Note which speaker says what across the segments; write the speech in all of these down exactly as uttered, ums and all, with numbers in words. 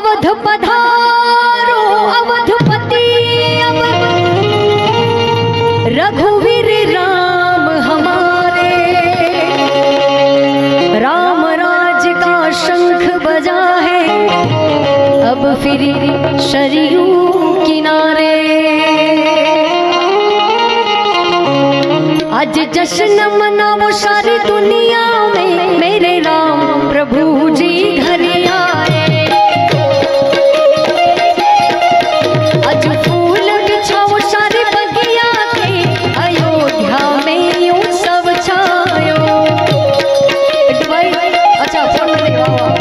Speaker 1: अवध पधारो अवधपति अब रघुवीर राम हमारे, राम राज का शंख बजा है अब फिर शरीयू किनारे। आज जश्न मनाओ सारी दुनिया में, मेरे राम प्रभु जी घर आए। आज फूल बिछाओ सारी बगिया के, अयोध्या में यूं सब छायो। अच्छा फोन में दिखाओ।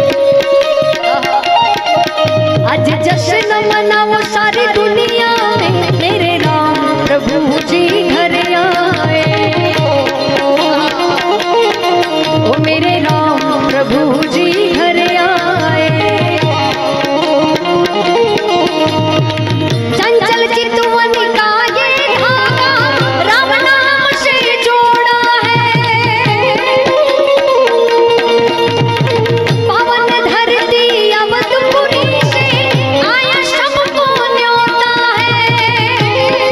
Speaker 1: आज जश्न मनाओ सारी दुनिया में, मेरे राम प्रभु जी घर आए। ओ मेरे राम प्रभु जी घर आए। चंचल चितवन का ये धागा राम नाम से जोड़ा है। पावन धरती अवधपुरी से आया सबको न्योता है।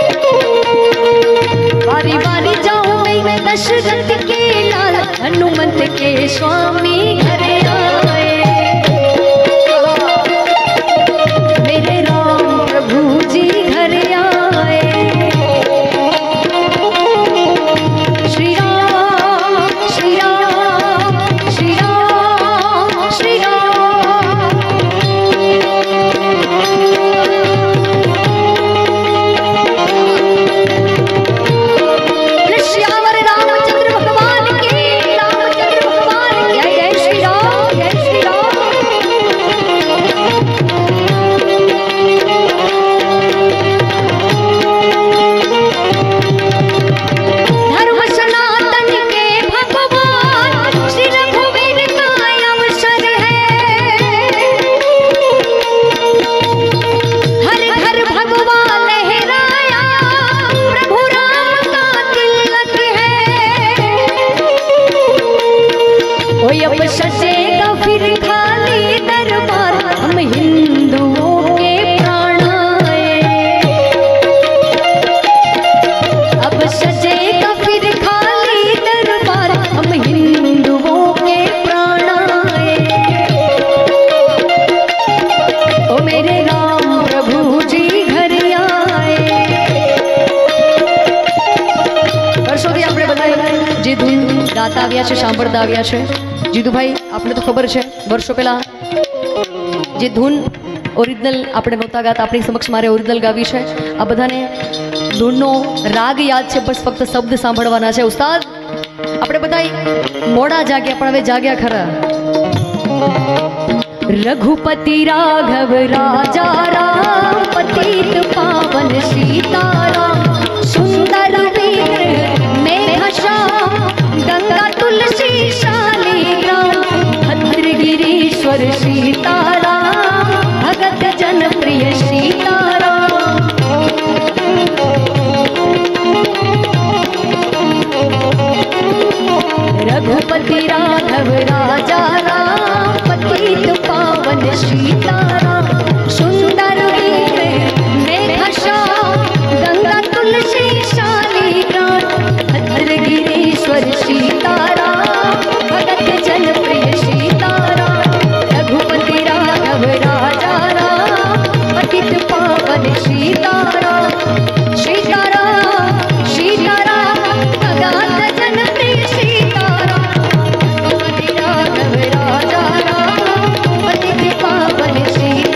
Speaker 1: बारी बारी जाऊं मैं दशरथ के लाल, हनुमंत के स्वामी घर आए। मेरे राम प्रभु जी घर आए। श्री राम श्री राम श्री राम श्री राम। श्यावर रामचंद्र भगवान की, रामचंद्र भगवान की जय। जय श्री राम जय श्री राम। धर्म सनातन के भगवान श्री रघुवीर का अवसर है। हर घर भगवा लहराया प्रभु राम का तिलक है। कोई अब सजेगा फिर खाली दरबार, हम हिंदुओं के प्राण आए। अब सजेगा फिर खाली दरबार, हम हिंदुओं के प्राण आए। ओ मेरे राम प्रभु जी घर आए। વર્ષોથી આપણે બધા જે ધૂન ગાતા આવ્યા છે, સાંભળતા આવ્યા છે, જીતુભાઈ આપણે તો ખબર છે વર્ષો પહેલા જે ધૂન ઓરિજિનલ આપણે નહોતા ગાતા, આપણી સમક્ષ મારે ઓરિજિનલ ગાવી છે। આ બધાને ધૂનનો રાગ યાદ છે, બસ ફક્ત શબ્દ સાંભળવાના છે। ઉસ્તાદ આપણે બધા મોડા જાગ્યા પણ હવે જાગ્યા ખરા। रघुपति राघव राजा राम, पतित पावन सीताराम। सुंदर विग्रह मेघश्याम, गंगा तुलसी शालिग्राम। भद्रगिरीश्वर सीताराम, भगत जन प्रिय सीताराम। रघुपति राघव राजा राम, पतित पावन सीताराम। सुंदर विग्रह मेघश्याम, गंगा तुलसी शालिग्राम। भद्रगिरीश्वर सीताराम, भगत जन प्रिय सीताराम। रघुपति राघव राजा राम, पतित पावन सीताराम। सीताराम सीताराम, भगत जन प्रिय सीताराम। रघुपति राघव राजा राम, पतित पावन सीताराम।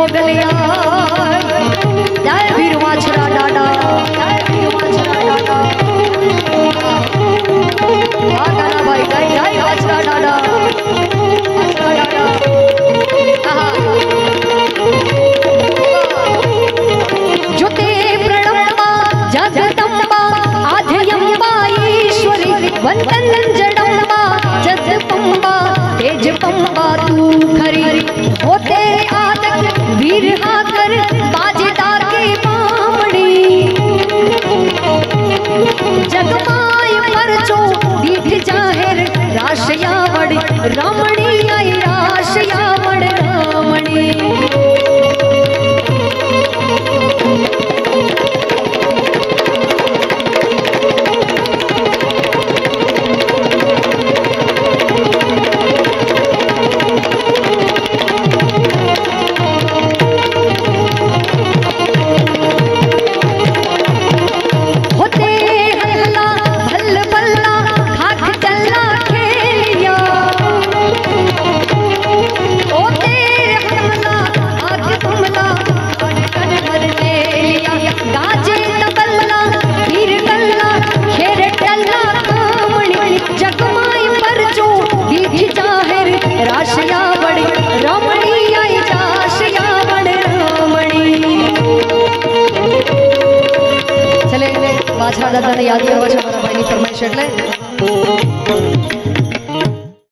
Speaker 1: મોગલિયા જય વીર વાછરા દાડા જય વીર વાછરા દાડા આ ગાના ભાઈ જય જય વાછરા દાડા વાછરા દાડા આહા જોતે પ્રણમ્બા જગદંબા આધ્યંબા ઈશ્વરી વંદન જડમ્બા જગદંબા तेज पंबा तू खरी हो तेरे आदक वीर हाकर बाजेदार के बामणी जगमाय परचो दीठ जाहिर राशया वड़ रमणी आई राशया वड़ रमणी વાછરા દાદાને યાદ કરવા છે મારા ભાઈની ફરમાઈશ એટલે